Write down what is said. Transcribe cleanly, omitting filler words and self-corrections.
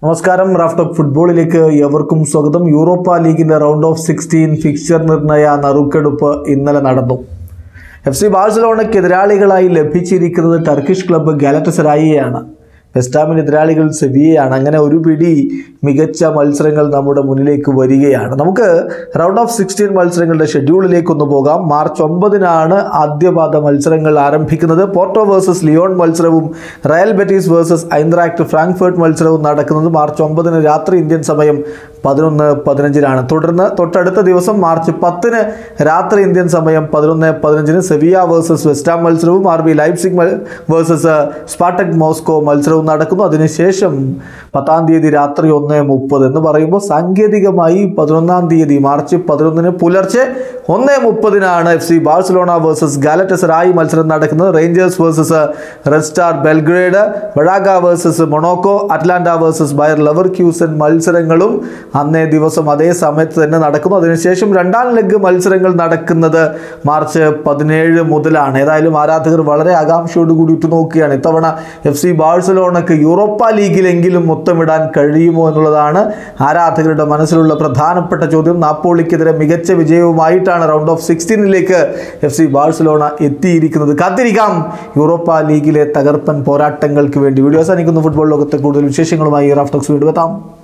നമസ്കാരം. Raf talk ഫുട്ബോളിലേക്ക് എവർക്കും സ്വാഗതം. യൂറോപ്പ ലീഗിന്റെ റൗണ്ട് ഓഫ് 16 ഫിക്സ്ചർ നിർണയ നറുക്കെടുപ്പ് ഇന്നലെ നടന്നു. FC ബാഴ്സലോണയ്ക്ക് എതിരാളികളായി ലഭിച്ചിരിക്കുന്നത് ടർക്കിഷ് ക്ലബ്ബ് ഗാലറ്റസറായിയാണ്. വെസ്റ്റ് ഹാമിന് എതിരാളികൾ സെവിയയാണ്. അങ്ങനെ ഒരു പിടി മികച്ച മത്സരങ്ങൾ നമ്മുടെ മുന്നിലേക്ക് വരികയാണ്. നമുക്ക് റൗണ്ട് ഓഫ് 16 മത്സരങ്ങളുടെ ഷെഡ്യൂളിലേക്കൊന്ന് പോകാം. മാർച്ച് 9-നാണ് ആദ്യപാദ മത്സരങ്ങൾ ആരംഭിക്കുന്നത്. പോർട്ടോ വേഴ്സസ് ലിയോൺ മത്സരവും Real Betis versus Eintracht Frankfurt മത്സരവും നടക്കുന്നത് മാർച്ച് 9-ന് രാത്രി ഇന്ത്യൻ സമയം 11:15-നാണ്. തുടർന്ന് തൊട്ടടുത്ത ദിവസം മാർച്ച് 10-ന് രാത്രി ഇന്ത്യൻ സമയം 11:15-ന് സെവിയ വേഴ്സസ് വെസ്റ്റ് ഹാം മത്സരവും RB Leipzig versus Spartak Moscow മത്സരവും നടക്കുന്നു. അതിനുശേഷം 10-ാം തീയതി രാത്രി 1:30 എന്ന് പറയുമ്പോൾ സാങ്കേതികമായി 11-ാം തീയതി മാർച്ച് 11-ന് പുലർച്ചെ 1:30-നാണ് FC ബാഴ്സലോണ വേഴ്സസ് ഗാലറ്റസറായി മത്സരം നടക്കുന്നത്. Rangers versus Red Star Belgrade, Braga versus Monaco, Atalanta versus Bayer Leverkusen മത്സരങ്ങളും അന്നേ ദിവസം അതേ സമയത്ത് തന്നെ നടക്കുന്നു. അതിനുശേഷം രണ്ടാം ലെഗ് മത്സരങ്ങൾ നടക്കുന്നത് മാർച്ച് 17 മുതലാണ്. ഏതായാലും ആരാധകർ വളരെ ആകാംക്ഷയോടുകൂടി ഉറ്റുനോക്കുകയാണ് ഇത്തവണ FC ബാഴ്സലോണയ്ക്ക് യൂറോപ്പ ലീഗിലെങ്കിലും മൊത്തമിടാൻ കഴിയുമോ എന്നുള്ളതാണ് ആരാധകരുടെ മനസ്സിലുള്ള പ്രധാനപ്പെട്ട ചോദ്യം. നാപ്പോളിക്കെതിരെ മികച്ച വിജയവുമായിട്ടാണ് റൗണ്ട് ഓഫ് 16-ലേക്ക് FC ബാഴ്സലോണ എത്തിയിരിക്കുന്നത്. കാത്തിരിക്കാം യൂറോപ്പ ലീഗിലെ തകർപ്പൻ പോരാട്ടങ്ങൾക്ക് വേണ്ടി. വീഡിയോ അവസാനിക്കുന്നു. ഫുട്ബോൾ ലോകത്തെ കൂടുതൽ വിശേഷങ്ങളുമായി റാഫ് ടോക്സ് വീണ്ടും എത്താം.